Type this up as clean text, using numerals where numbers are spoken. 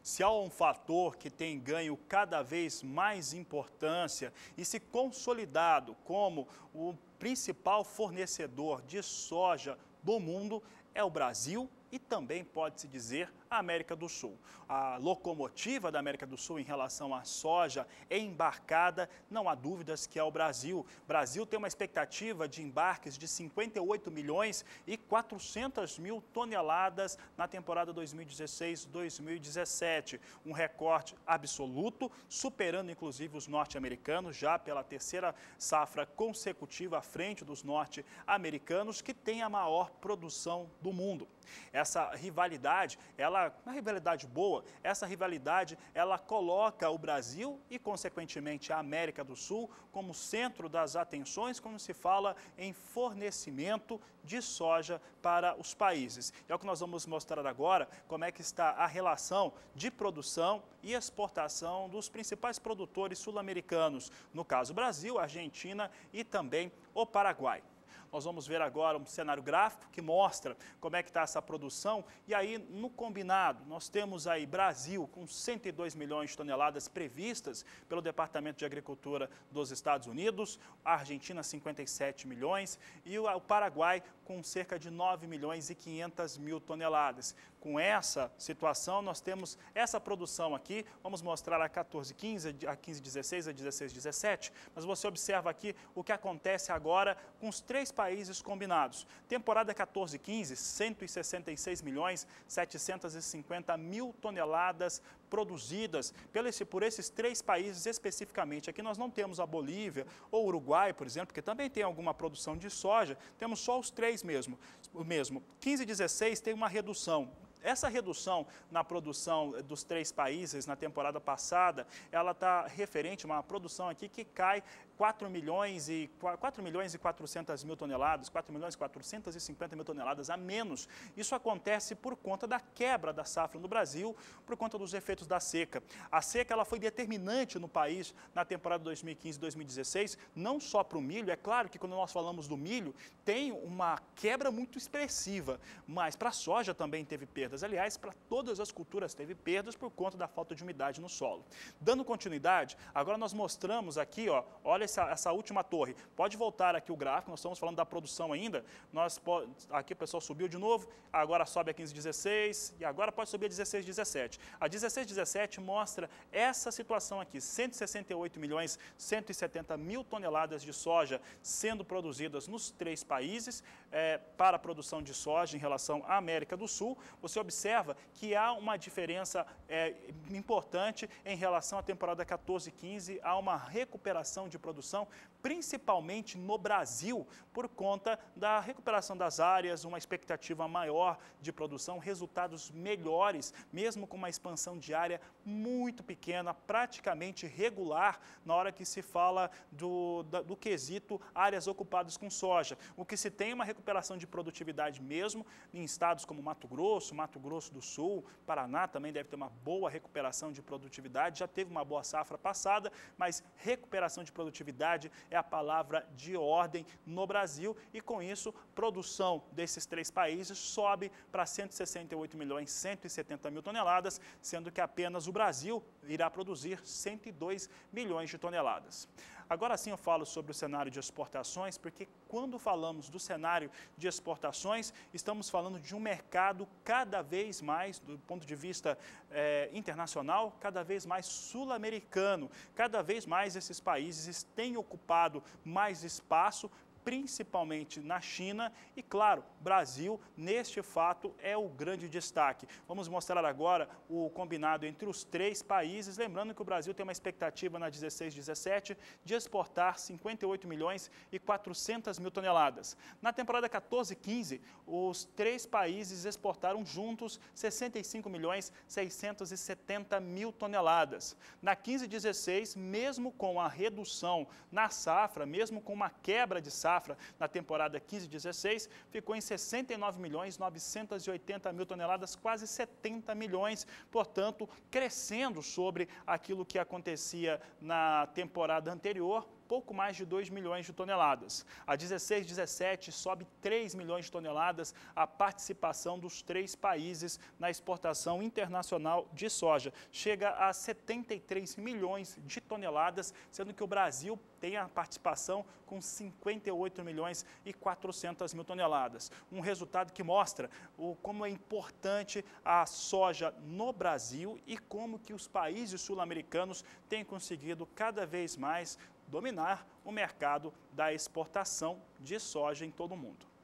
Se há um fator que tem ganho cada vez mais importância e se consolidado como o principal fornecedor de soja do mundo, é o Brasil e também pode-se dizer a América do Sul. A locomotiva da América do Sul em relação à soja é embarcada, não há dúvidas que é o Brasil. O Brasil tem uma expectativa de embarques de 58 milhões e 400 mil toneladas na temporada 2016-2017. Um recorde absoluto, superando inclusive os norte-americanos, já pela terceira safra consecutiva à frente dos norte-americanos, que tem a maior produção do mundo. Essa rivalidade, uma rivalidade boa, essa rivalidade, ela coloca o Brasil e, consequentemente, a América do Sul como centro das atenções quando se fala em fornecimento de soja para os países. É o que nós vamos mostrar agora, como é que está a relação de produção e exportação dos principais produtores sul-americanos, no caso Brasil, Argentina e também o Paraguai. Nós vamos ver agora um cenário gráfico que mostra como é que está essa produção. E aí, no combinado, nós temos aí Brasil com 102 milhões de toneladas previstas pelo Departamento de Agricultura dos Estados Unidos, a Argentina 57 milhões e o Paraguai com cerca de 9 milhões e 500 mil toneladas. Com essa situação, nós temos essa produção aqui, vamos mostrar a 14-15, a 15-16, a 16-17, mas você observa aqui o que acontece agora com os três países combinados. Temporada 14-15, 166 milhões 750 mil toneladas produzidas por esses três países especificamente. Aqui nós não temos a Bolívia ou o Uruguai, por exemplo, que também tem alguma produção de soja, temos só os três mesmo. 15-16 tem uma redução. Essa redução na produção dos três países na temporada passada, ela está referente a uma produção aqui que cai 4 milhões e 400 mil toneladas, 4 milhões e 450 mil toneladas a menos. Isso acontece por conta da quebra da safra no Brasil, por conta dos efeitos da seca. A seca ela foi determinante no país na temporada 2015-2016, não só para o milho. É claro que quando nós falamos do milho, tem uma quebra muito expressiva, mas para a soja também teve perdas. Aliás, para todas as culturas teve perdas por conta da falta de umidade no solo. Dando continuidade, agora nós mostramos aqui, ó, olha essa última torre. Pode voltar aqui o gráfico, nós estamos falando da produção ainda. Aqui o pessoal subiu de novo, agora sobe a 15-16 e agora pode subir a 16-17. A 16-17 mostra essa situação aqui, 168 milhões 170 mil toneladas de soja sendo produzidas nos três países para a produção de soja em relação à América do Sul. Você observa que há uma diferença importante em relação à temporada 14-15, há uma recuperação de produção, principalmente no Brasil, por conta da recuperação das áreas, uma expectativa maior de produção, resultados melhores, mesmo com uma expansão de área muito pequena, praticamente regular, na hora que se fala do quesito áreas ocupadas com soja. O que se tem é uma recuperação de produtividade mesmo, em estados como Mato Grosso do Sul, Paraná também deve ter uma boa recuperação de produtividade, já teve uma boa safra passada, mas recuperação de produtividade é a palavra de ordem no Brasil e com isso, produção desses três países sobe para 168 milhões 170 mil toneladas, sendo que apenas o Brasil irá produzir 102 milhões de toneladas. Agora sim eu falo sobre o cenário de exportações, porque quando falamos do cenário de exportações, estamos falando de um mercado cada vez mais, do ponto de vista internacional, cada vez mais sul-americano. Cada vez mais esses países têm ocupado mais espaço, principalmente na China e, claro, Brasil, neste fato, é o grande destaque. Vamos mostrar agora o combinado entre os três países, lembrando que o Brasil tem uma expectativa na 16-17 de exportar 58 milhões e 400 mil toneladas. Na temporada 14-15, os três países exportaram juntos 65 milhões 670 mil toneladas. Na 15-16, mesmo com a redução na safra, mesmo com uma quebra de safra, na temporada 15-16, ficou em 69 milhões 980 mil toneladas, quase 70 milhões, portanto, crescendo sobre aquilo que acontecia na temporada anterior, pouco mais de 2 milhões de toneladas. A 16-17 sobe 3 milhões de toneladas a participação dos 3 países na exportação internacional de soja. Chega a 73 milhões de toneladas, sendo que o Brasil tem a participação com 58 milhões e 400 mil toneladas. Um resultado que mostra como é importante a soja no Brasil e como que os países sul-americanos têm conseguido cada vez mais dominar o mercado da exportação de soja em todo o mundo.